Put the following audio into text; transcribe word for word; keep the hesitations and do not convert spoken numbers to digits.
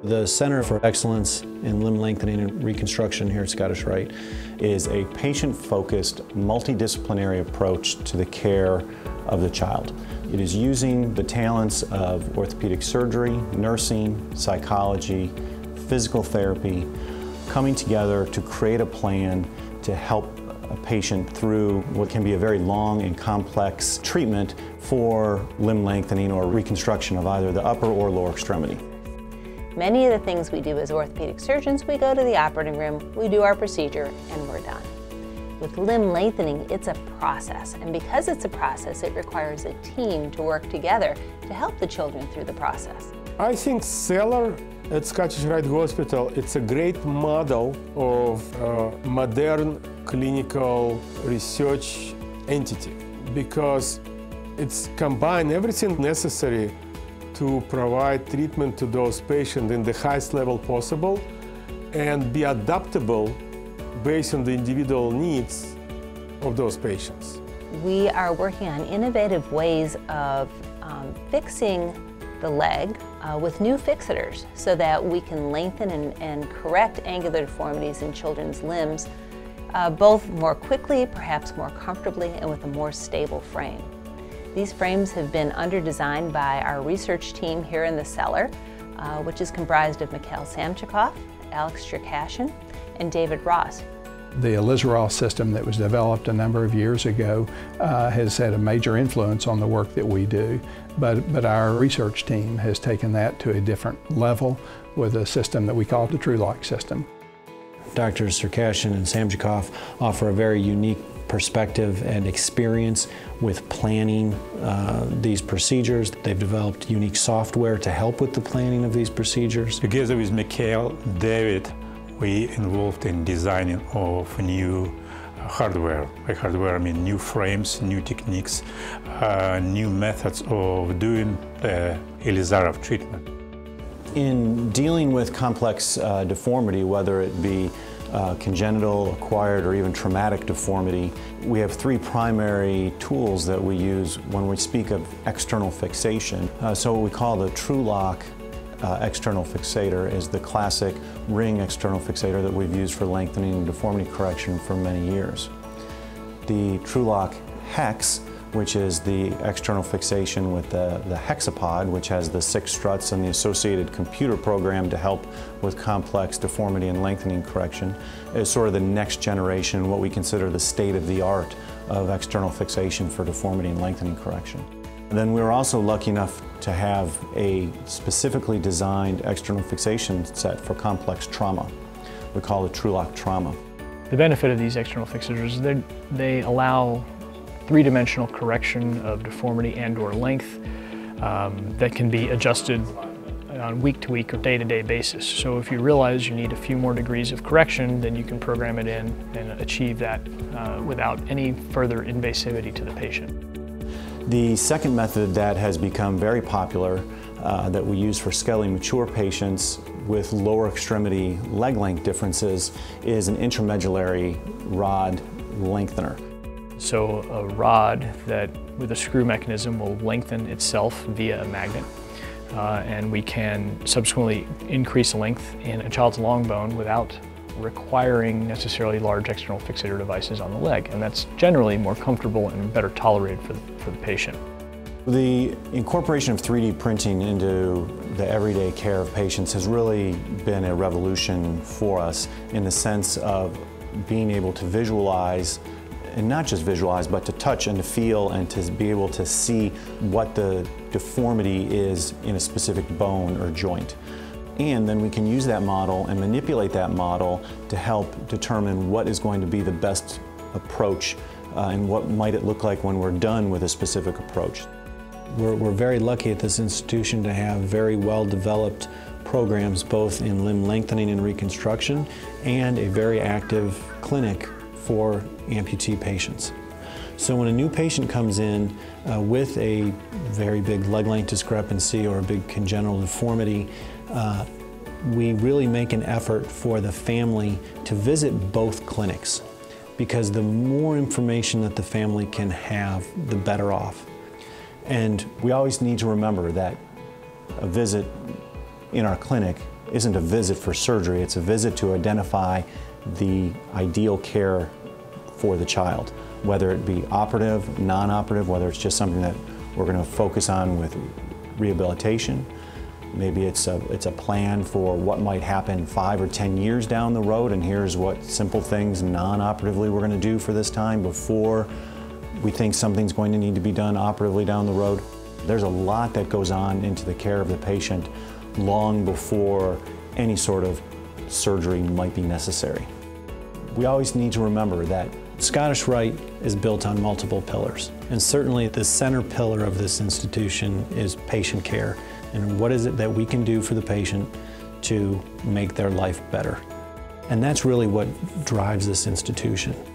The Center for Excellence in Limb Lengthening and Reconstruction here at Scottish Rite is a patient-focused, multidisciplinary approach to the care of the child. It is using the talents of orthopedic surgery, nursing, psychology, physical therapy, coming together to create a plan to help a patient through what can be a very long and complex treatment for limb lengthening or reconstruction of either the upper or lower extremity. Many of the things we do as orthopedic surgeons, we go to the operating room, we do our procedure, and we're done. With limb lengthening, it's a process, and because it's a process, it requires a team to work together to help the children through the process. I think Cellar at Scottish Rite Hospital, it's a great model of a modern clinical research entity because it's combined everything necessary to provide treatment to those patients in the highest level possible and be adaptable based on the individual needs of those patients. We are working on innovative ways of um, fixing the leg uh, with new fixators so that we can lengthen and, and correct angular deformities in children's limbs, uh, both more quickly, perhaps more comfortably, and with a more stable frame. These frames have been under-designed by our research team here in the Cellar, uh, which is comprised of Mikhail Samchikov, Alex Cherkashin, and David Ross. The Elizarol system that was developed a number of years ago uh, has had a major influence on the work that we do, but, but our research team has taken that to a different level with a system that we call the TrueLock system. Doctors Cherkashin and Samchikov offer a very unique perspective and experience with planning uh, these procedures. They've developed unique software to help with the planning of these procedures. Together with Mikhail, David, we involved in designing of new hardware. By hardware I mean new frames, new techniques, uh, new methods of doing the Elizarov treatment. In dealing with complex uh, deformity, whether it be Uh, congenital, acquired, or even traumatic deformity, we have three primary tools that we use when we speak of external fixation. Uh, so what we call the TrueLock uh, external fixator is the classic ring external fixator that we've used for lengthening and deformity correction for many years. The TrueLock Hex, which is the external fixation with the, the hexapod, which has the six struts and the associated computer program to help with complex deformity and lengthening correction, is sort of the next generation, what we consider the state-of-the-art of external fixation for deformity and lengthening correction. And then we were also lucky enough to have a specifically designed external fixation set for complex trauma. We call it TrueLock Trauma. The benefit of these external fixators is that they allow three-dimensional correction of deformity and or length um, that can be adjusted on week-to-week or day-to-day basis. So if you realize you need a few more degrees of correction, then you can program it in and achieve that uh, without any further invasivity to the patient. The second method that has become very popular uh, that we use for skeletally mature patients with lower extremity leg length differences is an intramedullary rod lengthener. So a rod that with a screw mechanism will lengthen itself via a magnet, uh, and we can subsequently increase length in a child's long bone without requiring necessarily large external fixator devices on the leg, and that's generally more comfortable and better tolerated for the, for the patient. The incorporation of three D printing into the everyday care of patients has really been a revolution for us in the sense of being able to visualize, and not just visualize, but to touch and to feel and to be able to see what the deformity is in a specific bone or joint. And then we can use that model and manipulate that model to help determine what is going to be the best approach uh, and what might it look like when we're done with a specific approach. We're, we're very lucky at this institution to have very well-developed programs both in limb lengthening and reconstruction and a very active clinic for amputee patients. So when a new patient comes in uh, with a very big leg length discrepancy or a big congenital deformity, uh, we really make an effort for the family to visit both clinics, because the more information that the family can have, the better off. And we always need to remember that a visit in our clinic isn't a visit for surgery, it's a visit to identify the ideal care for the child, whether it be operative, non-operative, whether it's just something that we're going to focus on with rehabilitation. Maybe it's a, it's a plan for what might happen five or ten years down the road, and here's what simple things non-operatively we're going to do for this time before we think something's going to need to be done operatively down the road. There's a lot that goes on into the care of the patient long before any sort of surgery might be necessary. We always need to remember that Scottish Rite is built on multiple pillars, and certainly the center pillar of this institution is patient care. And what is it that we can do for the patient to make their life better? And that's really what drives this institution.